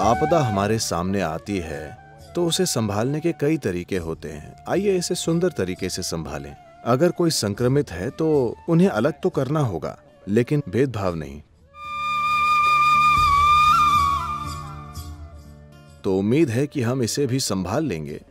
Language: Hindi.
आपदा हमारे सामने आती है तो उसे संभालने के कई तरीके होते हैं। आइए इसे सुंदर तरीके से संभालें। अगर कोई संक्रमित है तो उन्हें अलग तो करना होगा, लेकिन भेदभाव नहीं। तो उम्मीद है कि हम इसे भी संभाल लेंगे।